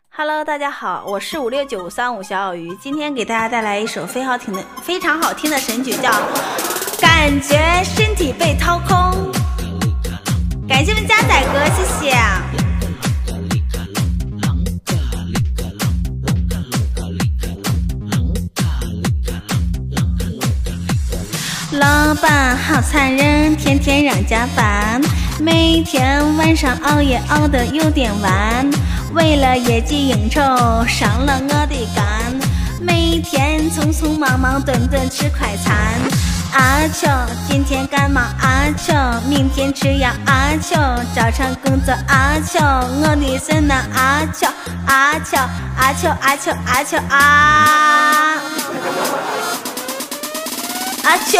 Hello， 大家好，我是569535小小鱼，今天给大家带来一首非常好听的神曲，叫《感觉身体被掏空》。感谢我们加仔哥，谢谢。老板好残忍，天天让加班，每天晚上熬夜熬得有点晚，为了业绩应酬伤了我的肝，每天匆匆忙忙顿顿吃快餐。阿秋今天感冒，阿秋明天吃药，阿秋照常工作，阿秋我的孙呐，阿秋阿秋阿秋阿秋阿秋啊阿秋，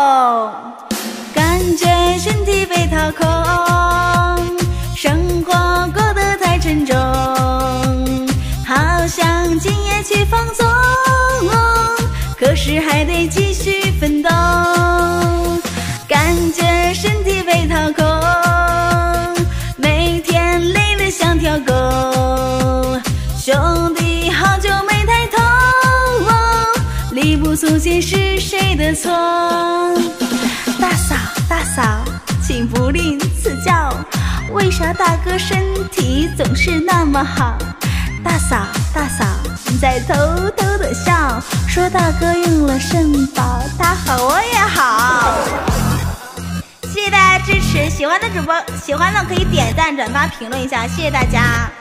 感觉身体被掏空，生活过得太沉重，好想今夜去放纵，可是还得继续奋斗。感觉身体被掏空，每天累得像条狗，兄弟好久没抬头，力不从心是谁的错？大嫂大嫂请不吝赐教，为啥大哥身体总是那么好？大嫂大嫂你在偷偷的笑，说大哥用了肾宝，他好我也好。谢谢大家支持，喜欢的主播喜欢的可以点赞转发评论一下，谢谢大家。